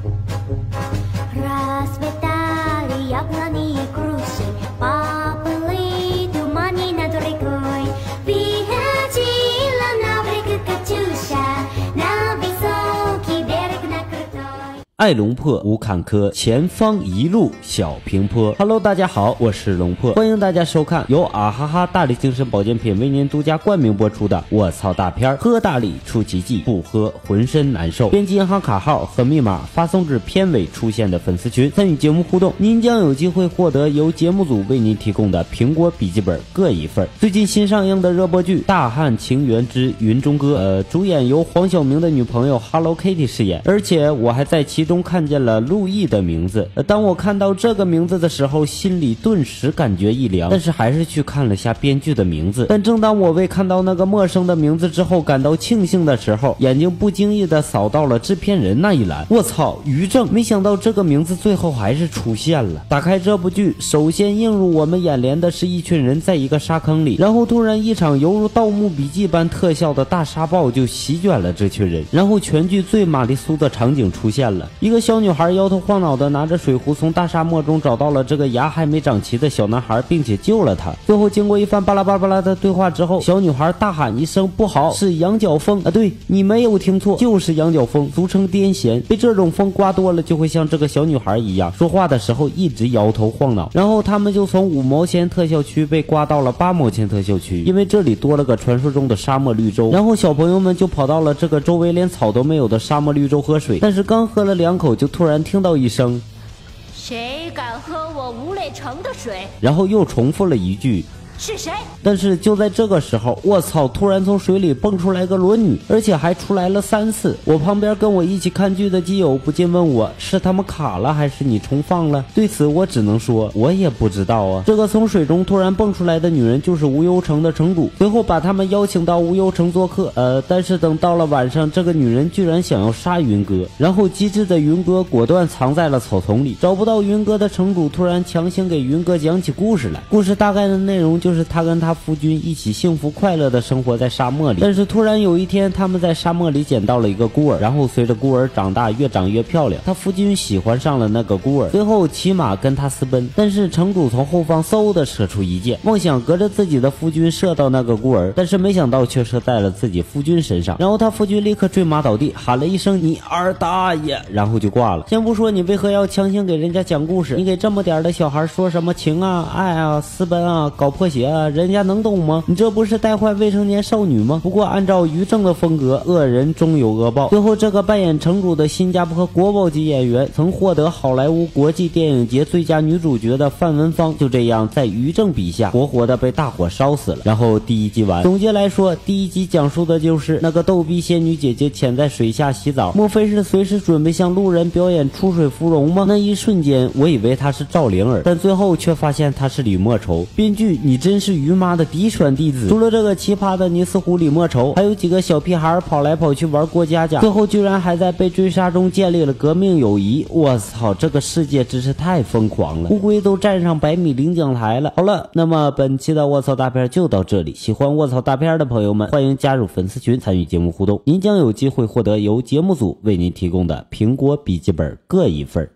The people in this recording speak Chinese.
爱龙破无坎坷，前方一路小平坡。Hello， 大家好，我是龙破，欢迎大家收看由啊哈哈大力精神保健品为您独家冠名播出的《我操大片》，喝大力出奇迹，不喝浑身难受。编辑银行卡号和密码发送至片尾出现的粉丝群，参与节目互动，您将有机会获得由节目组为您提供的苹果笔记本各一份。最近新上映的热播剧《大汉情缘之云中歌》，主演由黄晓明的女朋友 Hello Kitty 饰演，而且我还在其中看见了陆毅的名字。当我看到这个名字的时候，心里顿时感觉一凉，但是还是去看了下编剧的名字。但正当我为看到那个陌生的名字之后感到庆幸的时候，眼睛不经意的扫到了制片人那一栏，我操，于正！没想到这个名字最后还是出现了。打开这部剧，首先映入我们眼帘的是一群人在一个沙坑里，然后突然一场犹如盗墓笔记般特效的大沙暴就席卷了这群人，然后全剧最玛丽苏的场景出现了，一个小女孩摇头晃脑的拿着水壶从大沙漠中找到了这个牙还没长齐的小男孩，并且救了他。最后经过一番巴拉巴拉的对话之后，小女孩大喊一声不好，是羊角风啊！对，你没有听错，就是羊角风，俗称癫痫。被这种风刮多了就会像这个小女孩一样，说话的时候一直摇头晃脑。然后他们就从5毛钱特效区被刮到了8毛钱特效区，因为这里多了个传说中的沙漠绿洲。然后小朋友们就跑到了这个周围连草都没有的沙漠绿洲喝水，但是刚喝了2口就突然听到一声， 谁敢喝我吴磊城的水？ 然后又重复了一句， 是谁？ 但是就在这个时候，我操，突然从水里蹦出来个裸女，而且还出来了3次。我旁边跟我一起看剧的基友不禁问我，是他们卡了还是你重放了？对此我只能说我也不知道啊。这个从水中突然蹦出来的女人就是无忧城的城主，随后把他们邀请到无忧城做客。但是等到了晚上，这个女人居然想要杀云哥，然后机智的云哥果断藏在了草丛里。找不到云哥的城主突然强行给云哥讲起故事来，故事大概的内容就是他跟他夫君一起幸福快乐的生活在沙漠里，但是突然有一天他们在沙漠里捡到了一个孤儿，然后随着孤儿长大越长越漂亮，他夫君喜欢上了那个孤儿，最后骑马跟他私奔。但是城主从后方嗖的射出一箭，梦想隔着自己的夫君射到那个孤儿，但是没想到却射在了自己夫君身上，然后他夫君立刻坠马倒地，喊了一声你二大爷，然后就挂了。先不说你为何要强行给人家讲故事，你给这么点的小孩说什么情啊爱啊私奔啊搞破鞋啊，人家能懂吗？你这不是带坏未成年少女吗？不过按照于正的风格，恶人终有恶报。最后这个扮演城主的新加坡国宝级演员，曾获得好莱坞国际电影节最佳女主角的范文芳，就这样在于正笔下活活的被大火烧死了。然后第1集完，总结来说，第1集讲述的就是那个逗逼仙女姐姐潜在水下洗澡，莫非是随时准备向路人表演出水芙蓉吗？那一瞬间我以为她是赵灵儿，但最后却发现她是李莫愁。编剧你真是于妈的嫡传弟子。除了这个奇葩的尼斯湖李莫愁，还有几个小屁孩跑来跑去玩过家家，最后居然还在被追杀中建立了革命友谊。我操，这个世界真是太疯狂了，乌龟都站上100米领奖台了。好了，那么本期的卧槽大片就到这里，喜欢卧槽大片的朋友们欢迎加入粉丝群参与节目互动，您将有机会获得由节目组为您提供的苹果笔记本各一份。